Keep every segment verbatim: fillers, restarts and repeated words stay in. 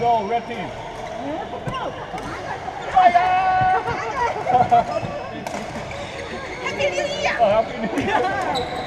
go, red team. Fire! Happy New Year! Oh, Happy New Year!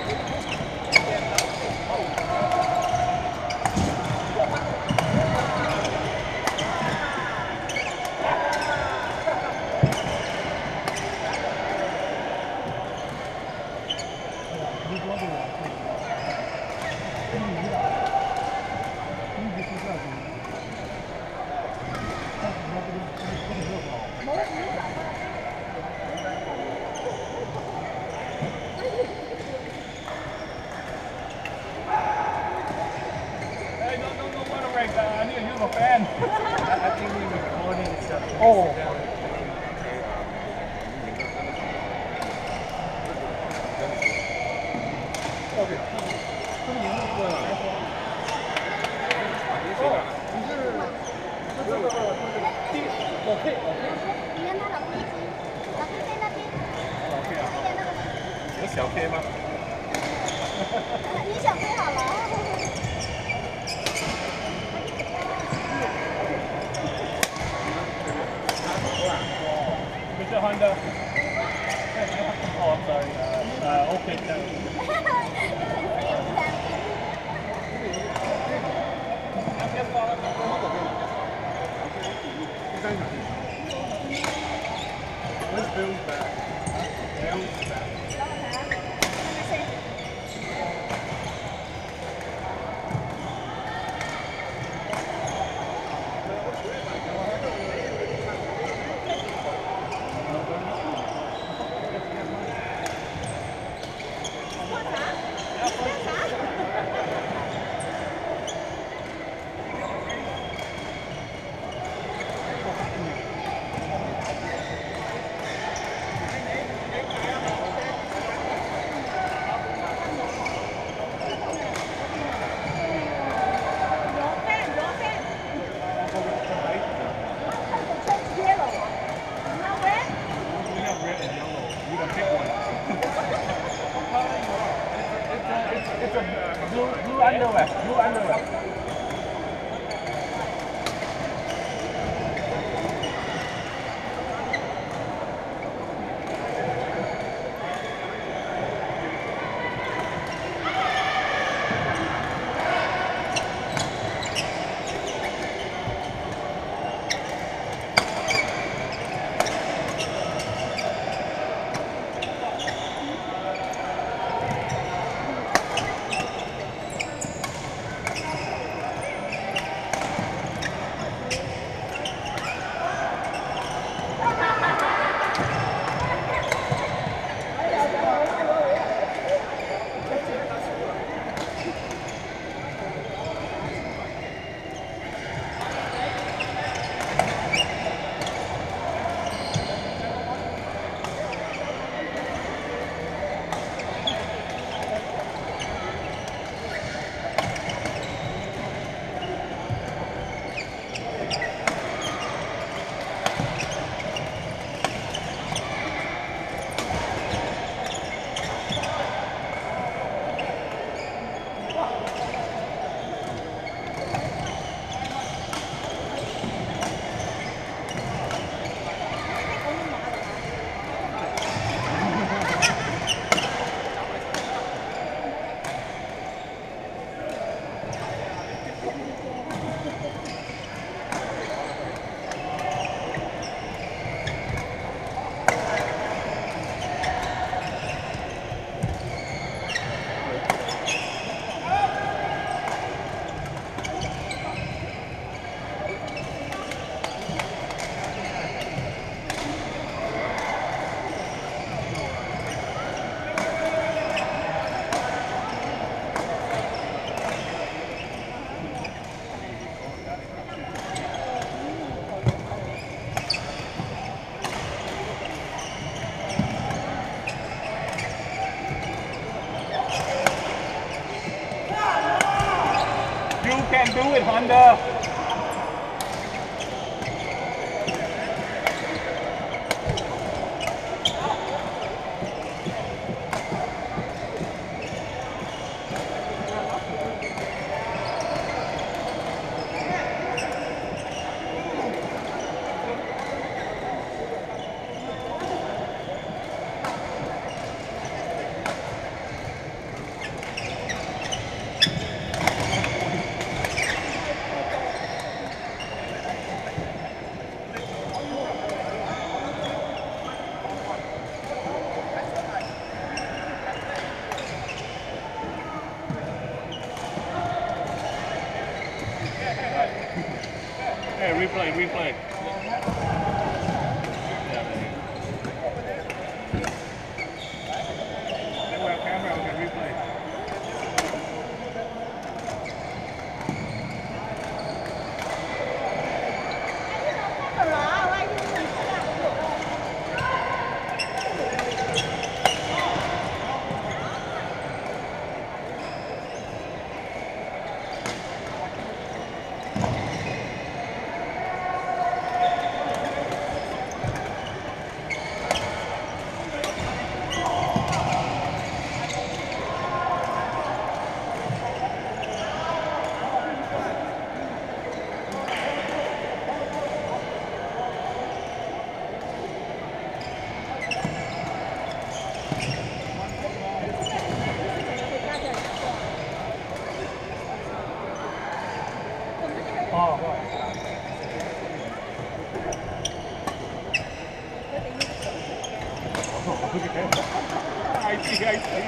I need to use a fan. I think we recording stuff. Oh. Okay. 这个名字是来说。哦，你是这这个第我配我配。 你看他老 K 机，老 K 在那边。 老 K 啊？有小 K 吗？ 你小 K 好了。 Mister Honda. Oh, I'm sorry. Uh, uh, okay, Where's Bill's back? Bill's back. It's a blue, blue underwear, blue underwear. You can do it, Honda. replay, replay. Camera, we can replay. ไอซีไอซี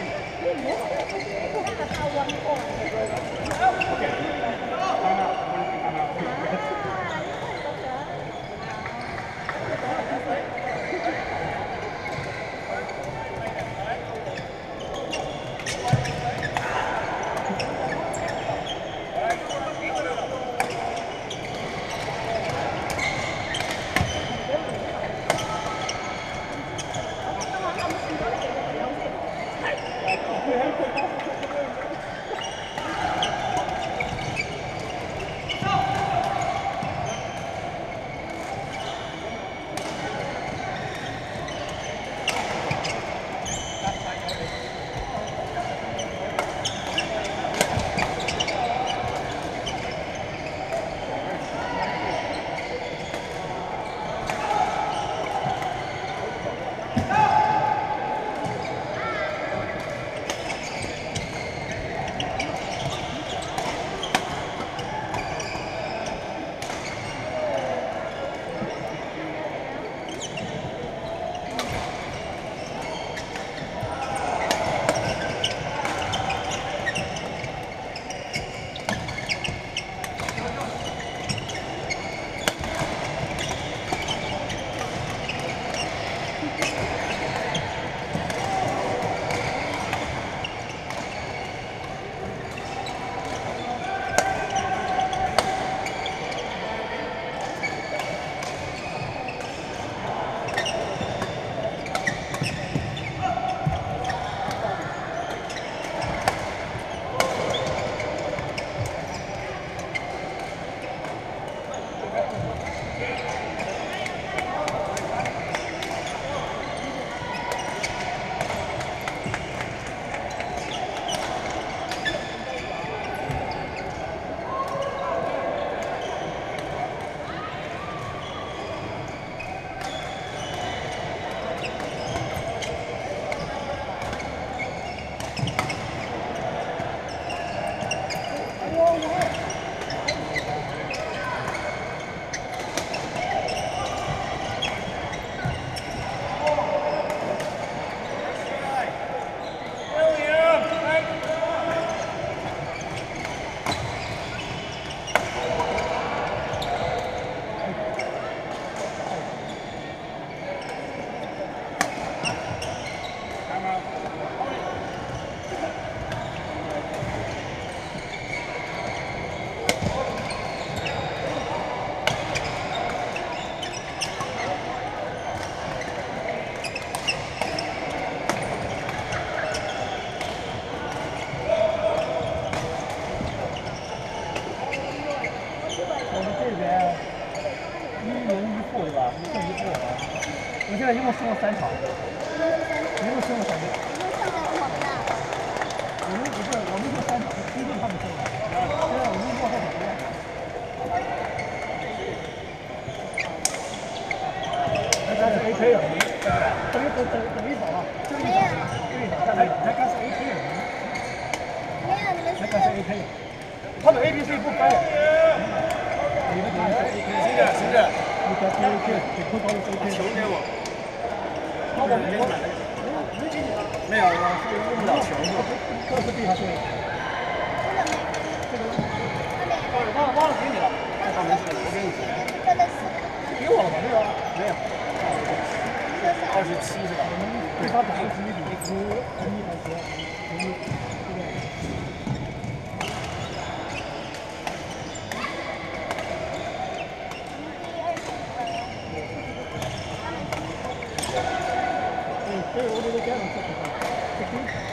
我现在一共输了三场，一共输了三场。我们不是，我们是三场，第一顿他们输了，现在我们落后很多。那刚是 A K 了，等于等等等一场了，就一场，就一场，才才刚是 A K 了。 没有，你们是。 才刚是 A K 了，他们 A B C 不分了。你们看 A K， 行着行着， 你该 A K， 你扣到了 A K。 球给我。 我没给你，没有，我是用不了球，这是地下球。这个忘了忘了给你了。 没事，我给你钱。 真的是。 给我了吗？没有啊，没有。二十七是吧？对他打的是一比十，一还是十？这个。对，我这个家长是不是？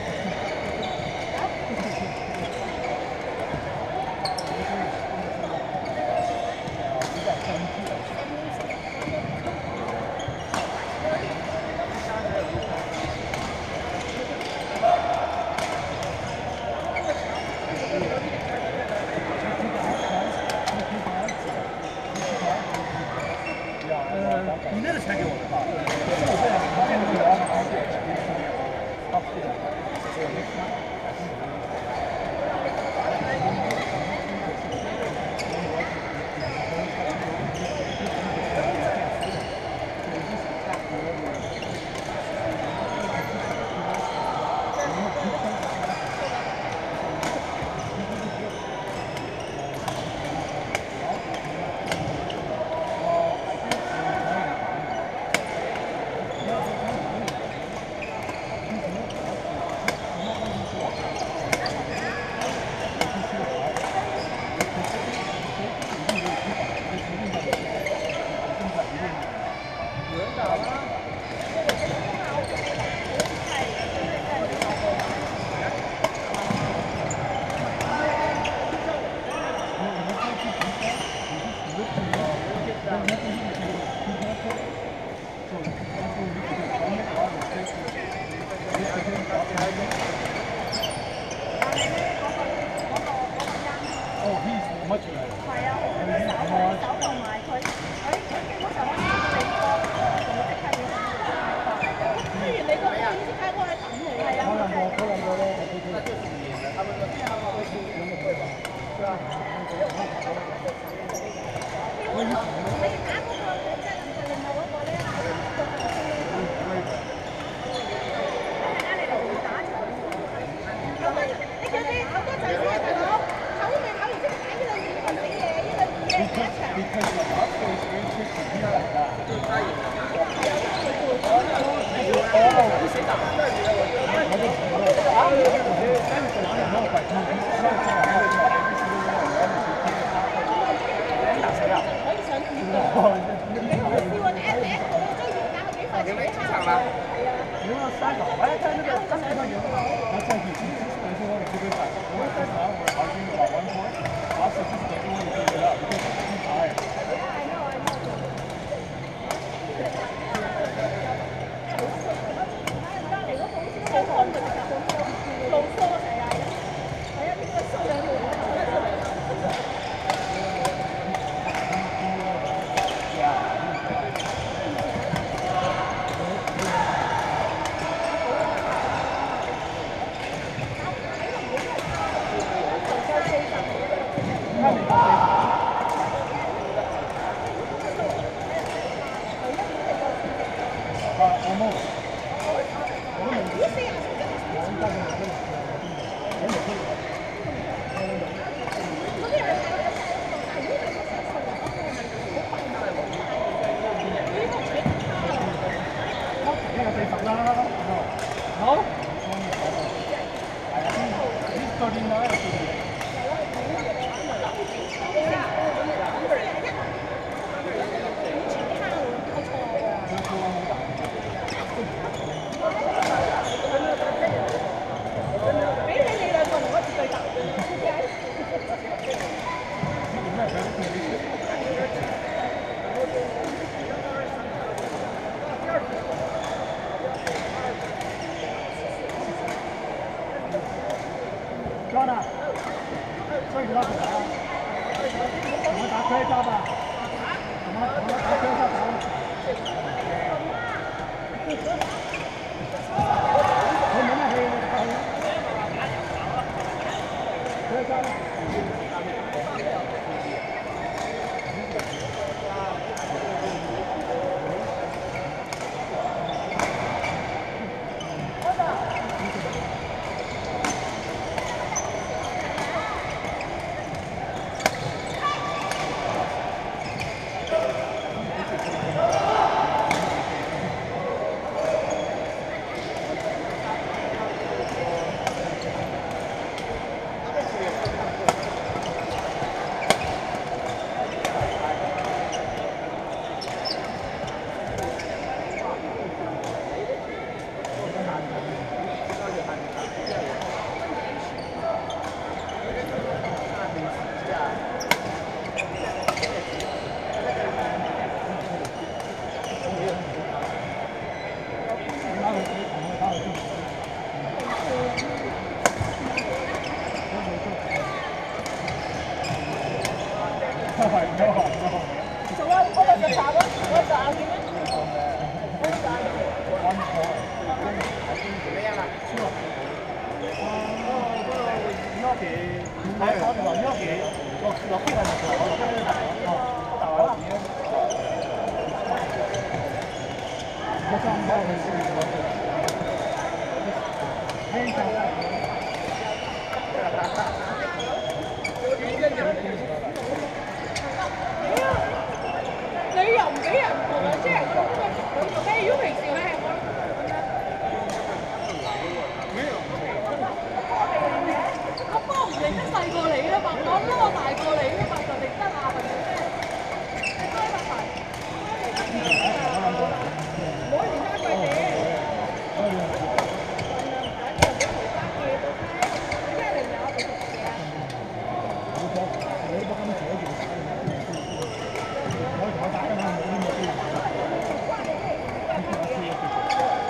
你那个钱给我的吧？十五岁，现在给我。好，谢谢。抓的，这个拉起来啊！怎么打开抓吧？怎么怎么打开抓打？我们那边可以，可以抓了。 係都係都係。做啊！我哋就炸啦，我炸點樣？我炸嘅，我唔好。咩啊？超啊！哦，嗰個腰皮，係我哋話腰皮，落落邊係唔錯，落邊係哦，大話啦。我真係唔知喎。非常。 你又唔俾人同啊，即係咁啊！佢做咩？如果平時佢係我我幫唔認得細過你啦嘛，我諗我大過你啦嘛，就認得啊，係咪先？你開發財，唔好而家佢哋。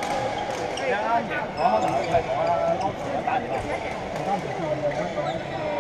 我可能係我我我大年啦，我啱唔知。